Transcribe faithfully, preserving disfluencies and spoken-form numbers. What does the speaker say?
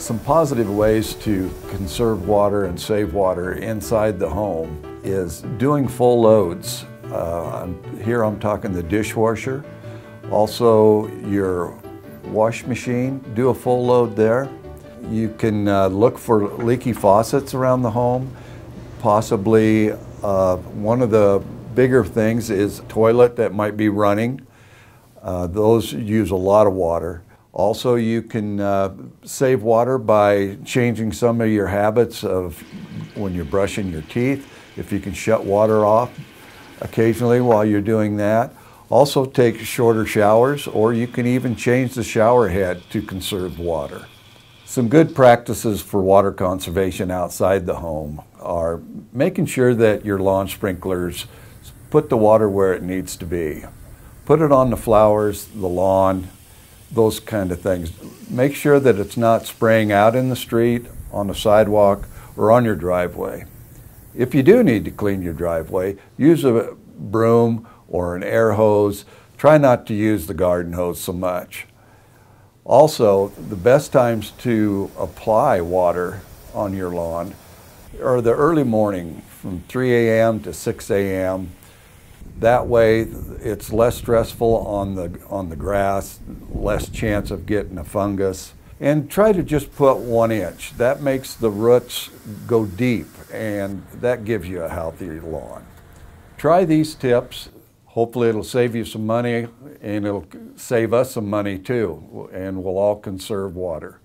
Some positive ways to conserve water and save water inside the home is doing full loads. Uh, here I'm talking the dishwasher, also your wash machine, do a full load there. You can uh, look for leaky faucets around the home. Possibly uh, one of the bigger things is a toilet that might be running. Uh, those use a lot of water. Also, you can uh, save water by changing some of your habits of when you're brushing your teeth. If you can shut water off occasionally while you're doing that. Also take shorter showers, or you can even change the shower head to conserve water. Some good practices for water conservation outside the home are making sure that your lawn sprinklers put the water where it needs to be. Put it on the flowers, the lawn, those kind of things. Make sure that it's not spraying out in the street, on the sidewalk, or on your driveway. If you do need to clean your driveway, use a broom or an air hose. Try not to use the garden hose so much. Also, the best times to apply water on your lawn are the early morning from three A M to six A M That way it's less stressful on the, on the grass, less chance of getting a fungus. And try to just put one inch. That makes the roots go deep, and that gives you a healthier lawn. Try these tips. Hopefully it'll save you some money, and it'll save us some money too, and we'll all conserve water.